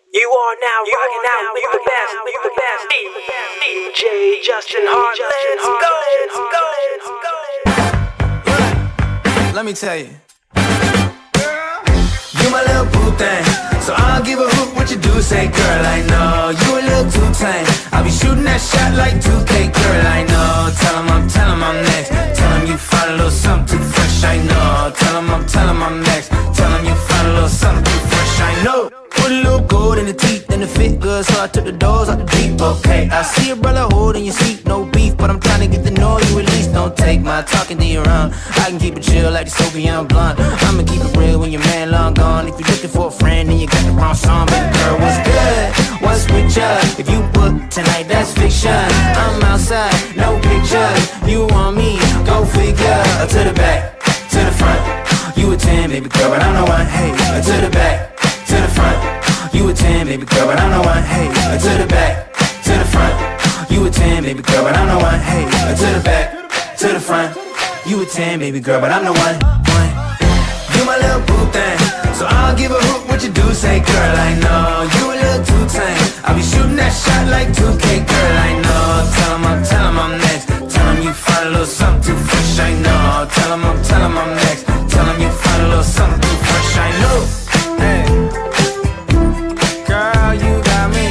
You are now rocking out with the best, DJ Justin Hart. Let's go. Let me tell you, you my little boo thing, so I don't give a hoot what you do. Say, girl, I know you a little too tame. I'll be shooting that shot like 2K, girl, I know. Tell 'em I'm next. Tell 'em you find a little something too fresh, I know. Tell 'em I'm next. Tell 'em you find a little something too fresh, I know. Put a little gold in the teeth and the fit good, so I took the doors out the deep. Okay, I see a brother holding your seat, no beef, but I'm trying to get to know you at least. Don't take my talking to your own. I can keep it chill like the Soviet blunt. I'ma keep it real when your man long gone. If you're looking for a friend, then you got the wrong song. Baby girl, what's good? What's with ya? If you book tonight, that's fiction. I'm outside, no pictures. You want me? Go figure. To the back, to the front. You a 10, baby girl, but I'm the one. Hey, to the back, to the front. You a 10, baby girl, but I'm the one. Hey, to the back, to the front. You a 10, baby girl, but I'm the one. Hey, to the back, to the front. You a 10, baby girl, but I'm the one. You my little boo thing, so I don't give a hoot what you do. Say, girl, I know you a little too tame. I'll be shooting that shot like 2K, girl, I know. Tell 'em I'm next. Tell 'em you find a little something too fresh, I know. Tell 'em I'm next. Tell 'em you find a little something too fresh, I know. Hey, girl, you got me.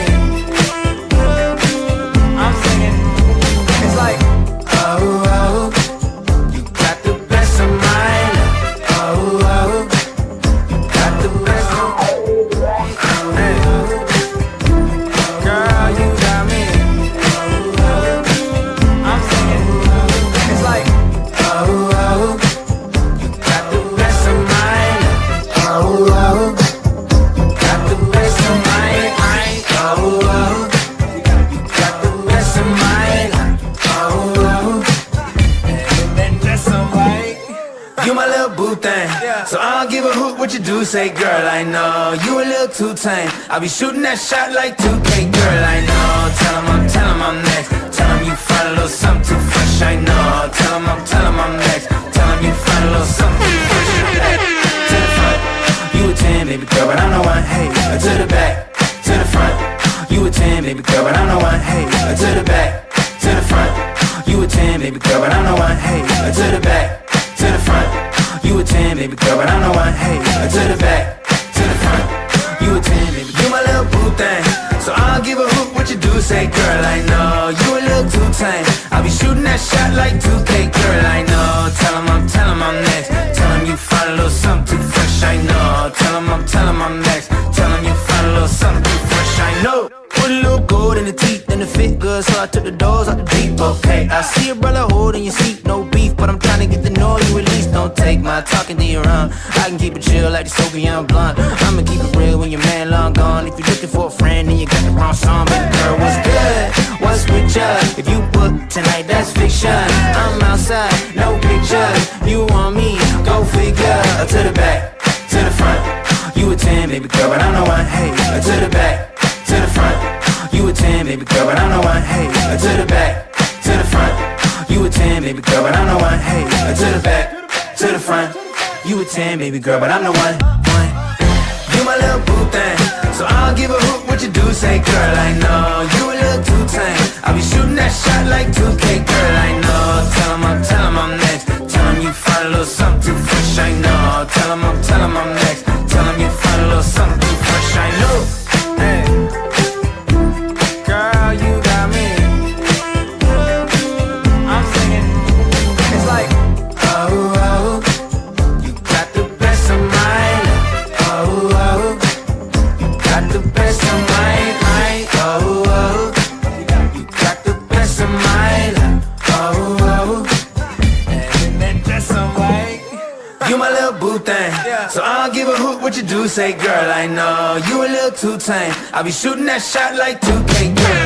I'm singing. It's like, oh, oh, you got the best of mine. Oh, oh, you got the best of mine. Hey, girl, you got me. Oh, oh, I'm singing. It's like, oh, oh, you got the best of mine. Oh, oh, you got the best of mine. Oh, oh, you got the best of mine. Oh, oh, and that's alright. You my little boo thing, so I don't give a hoot what you do. Say, girl, I know you a little too tame. I'll be shooting that shot like 2K, girl, I know. Tell 'em I'm next. Tell 'em you find a little something too fresh, I know. Tell 'em I'm next. Tell 'em you find a little something too fresh. To the front, you a 10, baby girl, but I'm the one. Hey, to the back, to the front. You a 10, baby girl, but I'm the one. Hey, to the back, to the front. You a 10, baby girl, but I'm the one. Hey, to the back, to the front. You a 10, baby girl, but I'm the one. Hey, to the back, to the front. You a 10, baby. You my little boo thing, so I don't give a hoot what you do. Say, girl, I know you a little too tame. I'll be shooting that shot like 2K, girl, I know. Tell 'em I'm next. Tell 'em you find a little something too fresh, I know. Tell 'em I'm next. Tell 'em you find a little something too fresh, I know. Put a little gold in the teeth and the fit good, so I took the doors out the deep. Okay, I see a brother holding your seat, no beef, but I'm trying to get to know you at least. Don't take my talking to your own. I can keep it chill like the Soviet blunt. I'ma keep it real when your man long gone. If you're looking for a friend, then you got the wrong song. Baby girl, what's good? What's with ya? If you book tonight, that's fiction. I'm outside, no pictures. You want me? Go figure. To the back, to the front. You a 10, baby girl, but I'm the one. Hey, to the back, to the front. You a 10, baby girl, but I'm the one. Hey, to the back, to the front. You a 10, baby girl, but I'm the one. Hey, to the back, to the front. You a 10, baby girl, but I'm the one. You my little boo thing, so I don't give a hoot what you do. Say, girl, I know you a little too tame. I'll be shooting that shot like 2K, girl, I know. Tell 'em I'm next. Tell 'em you find a little something too fresh, I know. Tell 'em I'm next. Tell 'em you find a little something too fresh, I know. Hey, girl, you got me. I'm singing. It's like, oh, oh, you got the best of mine. Oh, oh, you got the best of mine. Oh, oh, you got the best of mine. Oh, oh, and that's alright. You my little boo thing, so I don't give a hoot what you do. Say, girl, I know you a little too tame. I'll be shooting that shot like 2K, girl.